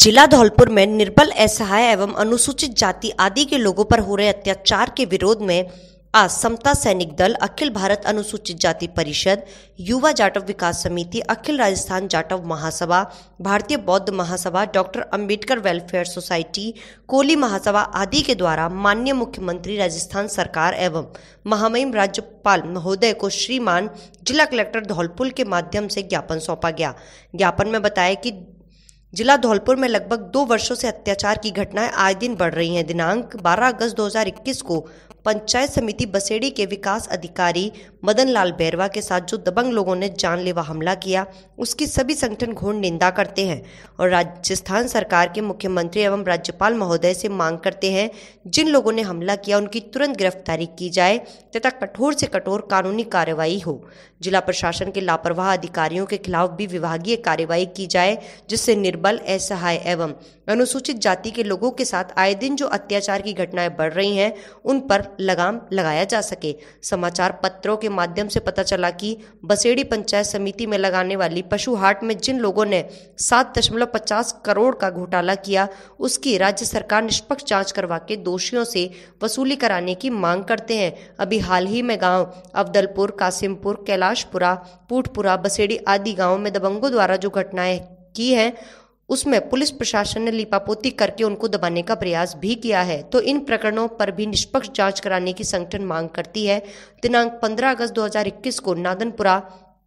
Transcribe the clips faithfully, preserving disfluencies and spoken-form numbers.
जिला धौलपुर में निर्बल, असहाय एवं अनुसूचित जाति आदि के लोगों पर हो रहे अत्याचार के विरोध में आज समता सैनिक दल, अखिल भारत अनुसूचित जाति परिषद, युवा जाटव विकास समिति, अखिल Rajasthan Jatav Mahasabha, Bharatiya Bauddh Mahasabha, doctor Ambedkar welfare society, Koli Mahasabha आदि के द्वारा माननीय मुख्यमंत्री राजस्थान सरकार एवं महामहिम राज्यपाल महोदय को श्रीमान जिला कलेक्टर धौलपुर के माध्यम से ज्ञापन सौंपा गया। ज्ञापन में बताया कि जिला धौलपुर में लगभग दो वर्षों से अत्याचार की घटनाएं आए दिन बढ़ रही हैं। दिनांक बारह अगस्त दो हज़ार इक्कीस को पंचायत समिति बसेड़ी के विकास अधिकारी मदन लाल बैरवा के साथ जो दबंग लोगों ने जानलेवा हमला किया, उसकी सभी संगठन घोर निंदा करते हैं और राजस्थान सरकार के मुख्यमंत्री एवं राज्यपाल महोदय से मांग करते हैं जिन लोगों ने हमला किया उनकी तुरंत गिरफ्तारी की जाए तथा कठोर से कठोर कानूनी कार्रवाई हो। जिला प्रशासन के लापरवाह अधिकारियों के खिलाफ भी विभागीय कार्रवाई की जाए जिससे निर्बल, असहाय एवं अनुसूचित जाति के लोगों के साथ आए दिन जो अत्याचार की घटनाएं बढ़ रही हैं उन पर लगाम लगाया जा सके। समाचार पत्रों के माध्यम से पता चला कि बसेड़ी पंचायत समिति में लगाने वाली पशु हाट में जिन लोगों ने सात दशमलव पचास करोड़ का घोटाला किया, उसकी राज्य सरकार निष्पक्ष जांच करवा के दोषियों से वसूली कराने की मांग करते हैं। अभी हाल ही में गांव अफदलपुर, कासिमपुर, कैलाशपुरा, पूटपुरा, बसेड़ी आदि गांवों में दबंगों द्वारा जो घटनाएं की हैं उसमें पुलिस प्रशासन ने लीपापोती करके उनको दबाने का प्रयास भी किया है, तो इन प्रकरणों पर भी निष्पक्ष जांच कराने की संगठन मांग करती है। दिनांक पंद्रह अगस्त दो हज़ार इक्कीस को नादनपुरा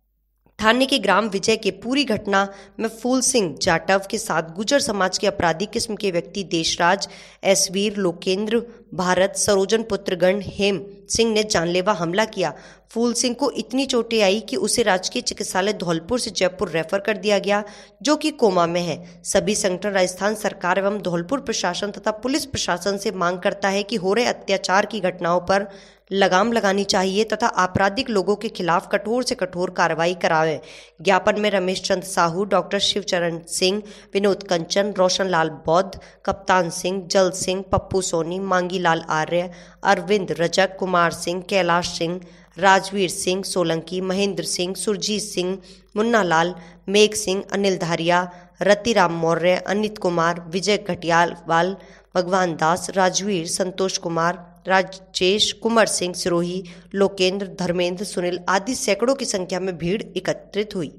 थाने के ग्राम विजय के पूरी घटना में फूल सिंह जाटव के साथ गुर्जर समाज के अपराधी किस्म के व्यक्ति देशराज, एसवीर, लोकेंद्र, भारत, सरोजन पुत्र गण हेम सिंह ने जानलेवा हमला किया। फूल सिंह को इतनी चोटें आई कि उसे राजकीय चिकित्सालय धौलपुर से जयपुर रेफर कर दिया गया, जो कि कोमा में है। सभी संगठन राजस्थान सरकार एवं धौलपुर प्रशासन तथा पुलिस प्रशासन से मांग करता है कि हो रहे अत्याचार की घटनाओं पर लगाम लगानी चाहिए तथा आपराधिक लोगों के खिलाफ कठोर से कठोर कार्रवाई करावे। ज्ञापन में रमेश चंद साहू, डॉक्टर शिवचरण सिंह, विनोद कंचन, रोशन लाल बौद्ध, कप्तान सिंह, जल सिंह, पप्पू सोनी, मांगी लाल आर्य, अरविंद रजक, कुमार सिंह, कैलाश सिंह, राजवीर सिंह सोलंकी, महेंद्र सिंह, सुरजीत सिंह, मुन्ना लाल, मेघ सिंह, अनिल धारिया, रतिराम मौर्य, अनित कुमार, विजय घटियालवाल, भगवान दास, राजवीर, संतोष कुमार, राजेश, कुमार सिंह सिरोही, लोकेंद्र, धर्मेंद्र, सुनील आदि सैकड़ों की संख्या में भीड़ एकत्रित हुई।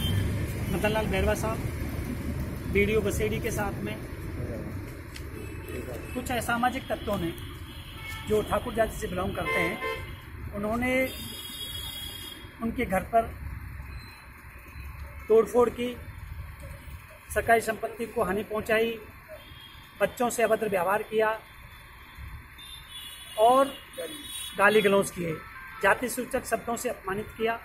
मदन लाल बैरवा साहब वीडियो बसेड़ी के साथ में कुछ असामाजिक तत्वों ने जो ठाकुर जाति से बिलोंग करते हैं, उन्होंने उनके घर पर तोड़फोड़ की, सरकारी संपत्ति को हानि पहुंचाई, बच्चों से अभद्र व्यवहार किया और गाली गलौज किए, जाति सूचक शब्दों से अपमानित किया।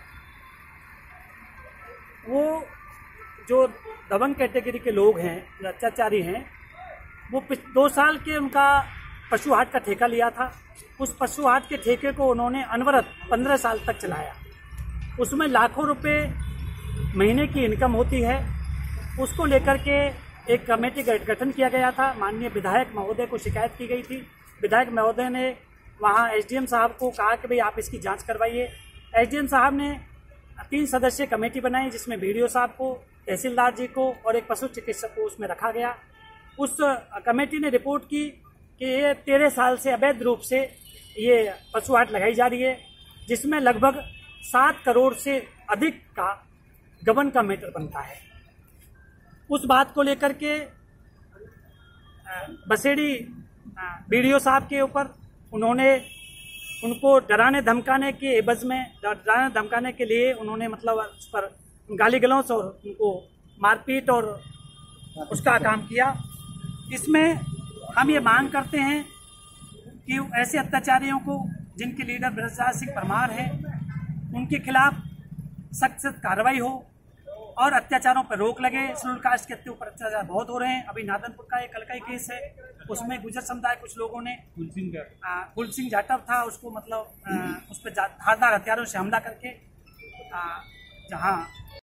वो जो दबंग कैटेगरी के लोग हैं, जो अत्याचारी हैं, वो दो साल के उनका पशु हाट का ठेका लिया था। उस पशु हाट के ठेके को उन्होंने अनवरत पंद्रह साल तक चलाया। उसमें लाखों रुपए महीने की इनकम होती है। उसको लेकर के एक कमेटी का गठन किया गया था। माननीय विधायक महोदय को शिकायत की गई थी। विधायक महोदय ने वहाँ एसडीएम साहब को कहा कि भाई आप इसकी जांच करवाइए। एसडीएम साहब ने तीन सदस्यीय कमेटी बनाई जिसमें बीडीओ साहब को, तहसीलदार जी को और एक पशु चिकित्सक को उसमें रखा गया। उस कमेटी ने रिपोर्ट की कि ये तेरह साल से अवैध रूप से ये पशु हाट लगाई जा रही है, जिसमें लगभग सात करोड़ से अधिक का गबन का मैटर बनता है। उस बात को लेकर के बसेड़ी बीडीओ साहब के ऊपर उन्होंने उनको डराने धमकाने के एवज में, डराने धमकाने के लिए उन्होंने मतलब उस पर गाली गलौज और उनको मारपीट और उसका काम किया। इसमें हम ये मांग करते हैं कि ऐसे अत्याचारियों को, जिनके लीडर ब्रजराज सिंह परमार है, उनके खिलाफ सख्त सख्त कार्रवाई हो और अत्याचारों पर रोक लगे। शेड्यूल कास्ट के ऊपर अत्याचार बहुत हो रहे हैं। अभी नादनपुर का एक कल का ही केस है, उसमें गुर्जर समुदाय कुछ लोगों ने, फूल सिंह जाटव था, उसको मतलब आ, उस पर धारदार हथियारों से हमला करके जहां